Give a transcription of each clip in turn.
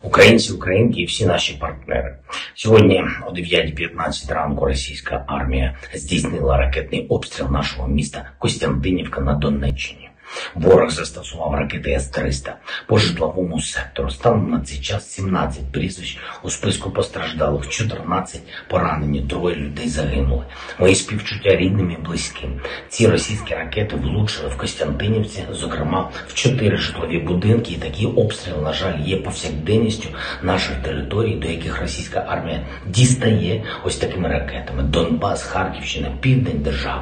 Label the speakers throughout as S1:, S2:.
S1: Українці, українки і всі наші партнери. Сьогодні о 9:15 ранку російська армія здійснила ракетний обстріл нашого міста Костянтинівка на Донеччині. Ворог застосував ракети С-300 по житловому сектору. Станом на цей час 17 прізвищ у списку постраждалих, 14 поранені, 3 людей загинули. Мої співчуття рідним і близьким. Ці російські ракети влучили в Костянтинівці, зокрема в 4 житлові будинки. І такий обстріл, на жаль, є повсякденністю наших територій, до яких російська армія дістає ось такими ракетами. Донбас, Харківщина, південь держави.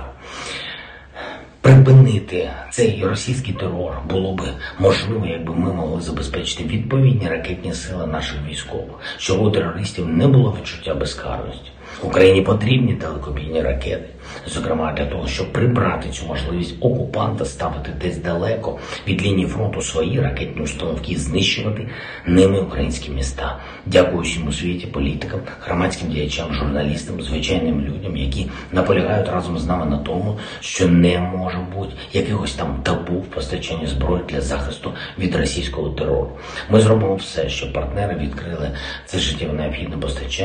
S1: Припинити цей російський терор було би можливо, якби ми могли забезпечити відповідні ракетні сили наших військових, щоб у терористів не було відчуття безкарності. Україні потрібні далекобійні ракети, зокрема для того, щоб прибрати цю можливість окупанта ставити десь далеко від лінії фронту свої ракетні установки і знищувати ними українські міста. Дякую всім у світі, політикам, громадським діячам, журналістам, звичайним людям, які наполягають разом з нами на тому, що не може бути якихось там табу в постачанні зброї для захисту від російського терору. Ми зробимо все, щоб партнери відкрили це життєво необхідне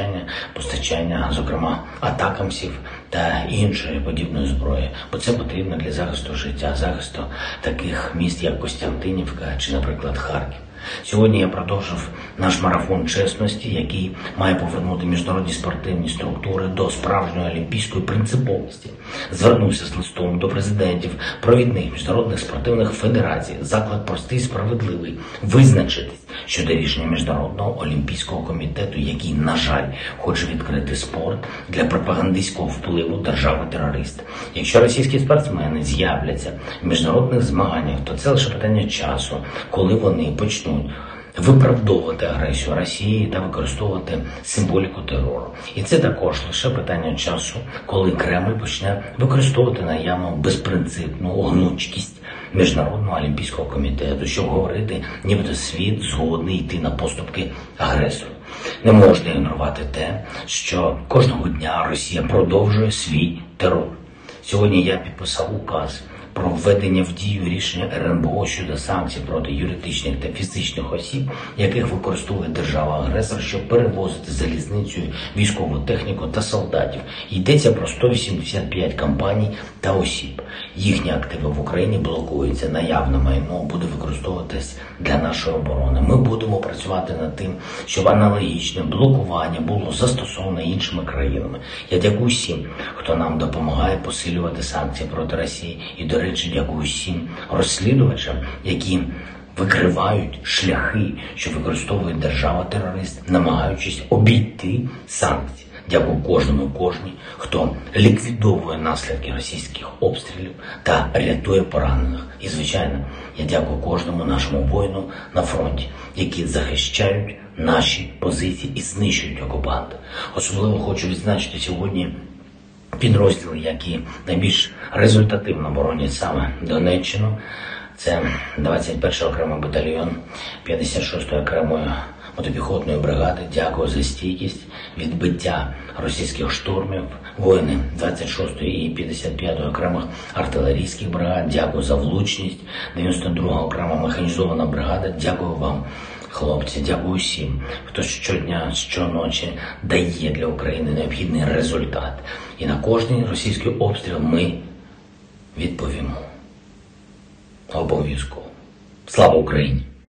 S1: постачання, зокрема атакамсів та іншої подібної зброї, бо це потрібно для захисту життя, захисту таких міст, як Костянтинівка чи, наприклад, Харків. Сьогодні я продовжив наш марафон чесності, який має повернути міжнародні спортивні структури до справжньої олімпійської принциповості. Звернувся з листом до президентів провідних міжнародних спортивних федерацій. Заклик простий і справедливий – визначитись щодо рішення Міжнародного олімпійського комітету, який, на жаль, хоче відкрити спорт для пропагандистського впливу держави-терориста. Якщо російські спортсмени з'являться в міжнародних змаганнях, то це лише питання часу, коли вони почнуть виправдовувати агресію Росії та використовувати символіку терору. І це також лише питання часу, коли Кремль почне використовувати наявну безпринципну гнучкість Міжнародного олімпійського комітету, щоб говорити, нібито світ згодний йти на поступки агресору. Не можна ігнорувати те, що кожного дня Росія продовжує свій терор. Сьогодні я підписав указ про введення в дію рішення РНБО щодо санкцій проти юридичних та фізичних осіб, яких використовує держава-агресор, щоб перевозити залізницею військову техніку та солдатів. Йдеться про 185 компаній та осіб. Їхні активи в Україні блокуються, наявне майно буде використовуватись для нашої оборони. Ми будемо працювати над тим, щоб аналогічне блокування було застосовано іншими країнами. Я дякую всім, хто нам допомагає посилювати санкції проти Росії. І, до речі, дякую всім розслідувачам, які викривають шляхи, що використовує держава-терорист, намагаючись обійти санкції. Дякую кожному і кожній, хто ліквідовує наслідки російських обстрілів та рятує поранених. І, звичайно, я дякую кожному нашому воїну на фронті, які захищають наші позиції і знищують окупанта. Особливо хочу відзначити сьогодні підрозділи, які найбільш результативно боронять саме Донеччину. Це 21-й окремий батальйон 56-ї окремої мотопіхотної бригади. Дякую за стійкість, відбиття російських штурмів. Воїни 26-ї і 55-ї окремих артилерійських бригад. Дякую за влучність. 92-га окрема механізована бригада. Дякую вам, хлопці, дякую всім, хто щодня, щоночі дає для України необхідний результат. І на кожний російський обстріл ми відповімо. Обов'язково. Слава Україні!